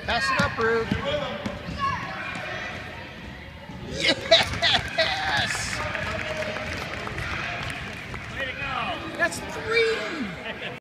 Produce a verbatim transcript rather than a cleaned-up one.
Pass it up, Ruth. Yes! Way to go. That's three!